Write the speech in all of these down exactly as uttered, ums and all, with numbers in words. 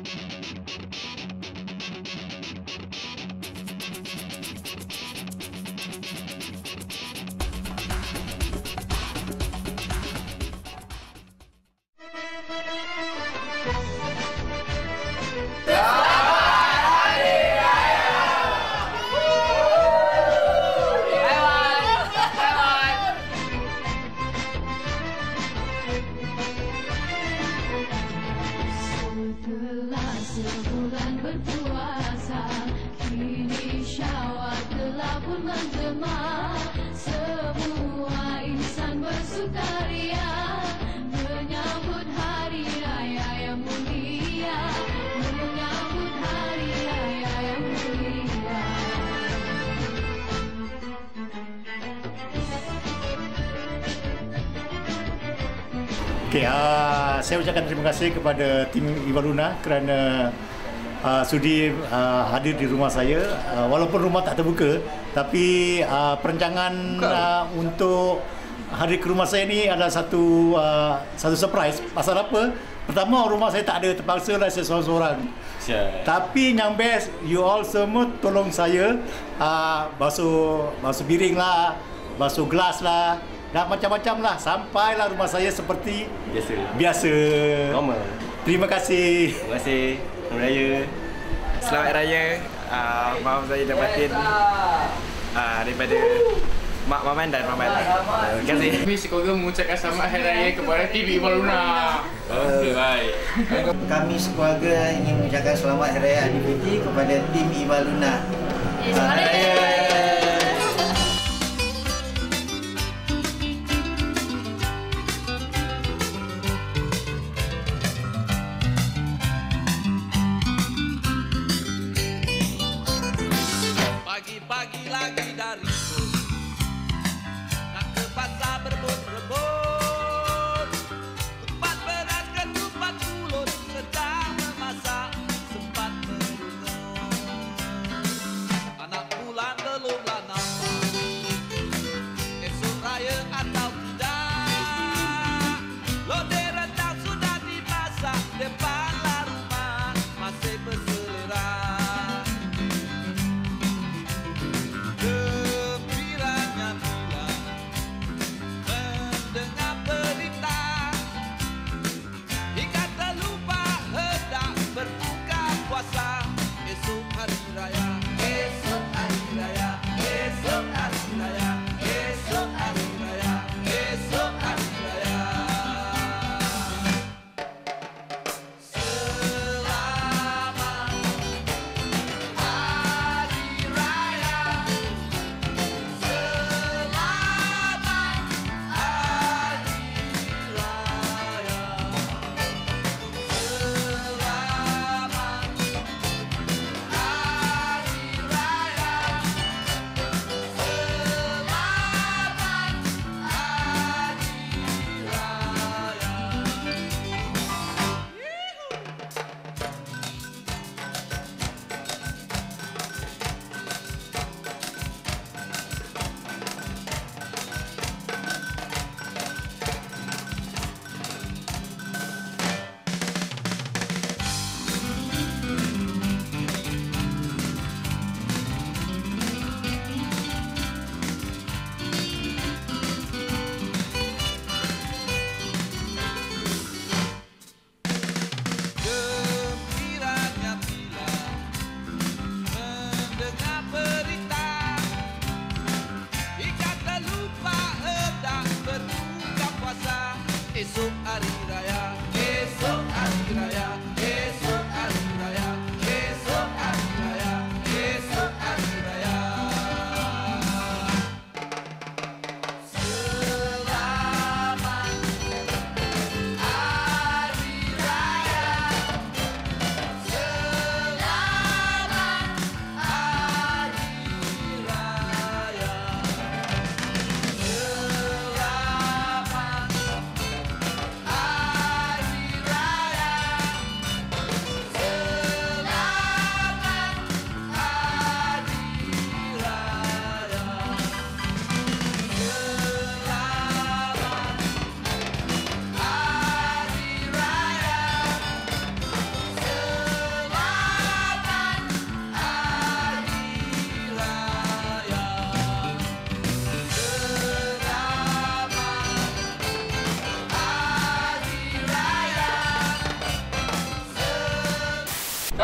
Sebulan berpuasa, kini Syawal telah pun menggema. Semua insan bersukaria menyambut hari raya yang mulia, menyambut hari raya yang mulia. Okay, uh, saya ucapkan terima kasih kepada tim Ivaluna kerana uh, sudi uh, hadir di rumah saya. Uh, walaupun rumah tak terbuka, tapi uh, perancangan uh, untuk hadir ke rumah saya ni adalah satu uh, satu surprise. Pasal apa? Pertama, rumah saya tak ada, terpaksa lah saya seorang-seorang. Sure. Tapi yang best, you all semua tolong saya uh, basuh basuh piring lah, basuh gelas lah, dan macam-macam lah, sampailah rumah saya seperti biasa. Biasa. Normal. Terima kasih. Terima kasih. Selamat Raya. Selamat Raya. Uh, maaf saya dah batin uh, daripada Mak Maman dan Maman. Terima kasih. Kami sekeluarga mengucapkan selamat Hari Raya kepada tim Ivaluna. Okey, baik. Kami sekeluarga ingin mengucapkan selamat Hari Raya Aidilfitri kepada tim Ivaluna. Selamat Raya. Pagi-pagi lagi dari nak ke pasar berebut-rebut, kupat beras ketupat mulut sedang memasak sempat merungut. Anak bulan belum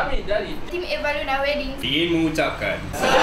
Kami dari Tim Ivaluna Wedding ingin mengucapkan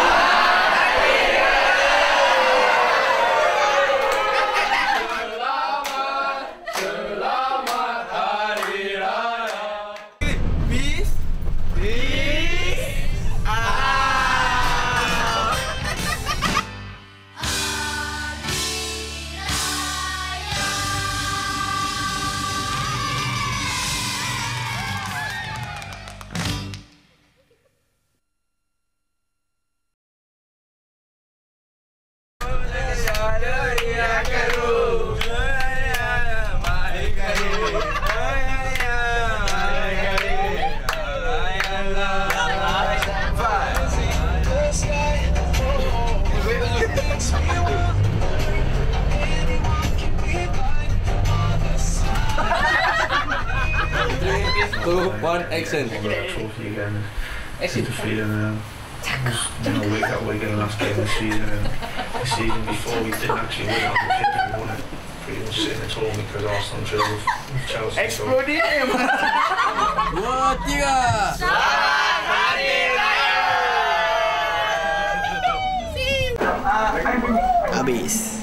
two, one, action. Action. You know, we got we're gonna last game of the season, and the season before we didn't actually win on the pitch, we won it pretty much sitting at home because Arsenal drove Chelsea. Exploding. Dua, tiga. Habis.